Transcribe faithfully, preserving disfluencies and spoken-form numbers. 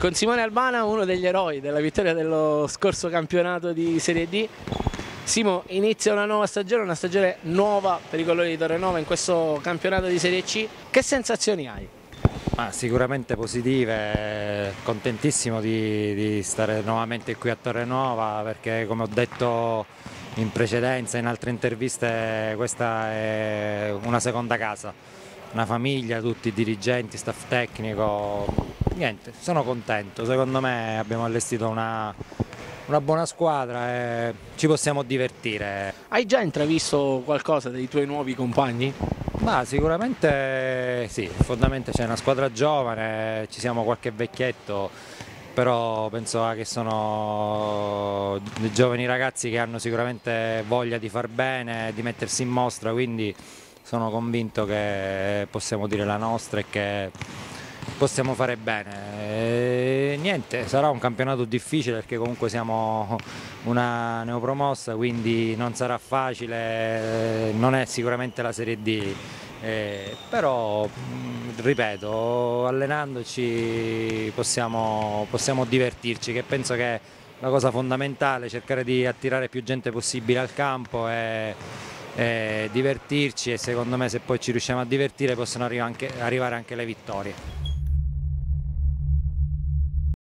Con Simone Albana, uno degli eroi della vittoria dello scorso campionato di Serie D. Simo, inizia una nuova stagione, una stagione nuova per i colori di Torrenova in questo campionato di Serie C. Che sensazioni hai? Ma sicuramente positive, contentissimo di, di stare nuovamente qui a Torrenova perché, come ho detto in precedenza, in altre interviste, questa è una seconda casa, una famiglia, tutti i dirigenti, staff tecnico, niente, sono contento, secondo me abbiamo allestito una, una buona squadra e ci possiamo divertire. Hai già intravisto qualcosa dei tuoi nuovi compagni? Ma sicuramente sì, fondamentalmente c'è una squadra giovane, ci siamo qualche vecchietto, però penso che sono dei giovani ragazzi che hanno sicuramente voglia di far bene, di mettersi in mostra, quindi sono convinto che possiamo dire la nostra e che possiamo fare bene. E niente, sarà un campionato difficile perché comunque siamo una neopromossa, quindi non sarà facile, non è sicuramente la Serie D, eh, però ripeto, allenandoci possiamo, possiamo divertirci, che penso che è la cosa fondamentale, cercare di attirare più gente possibile al campo e, e divertirci, e secondo me se poi ci riusciamo a divertire possono arrivare anche, arrivare anche le vittorie.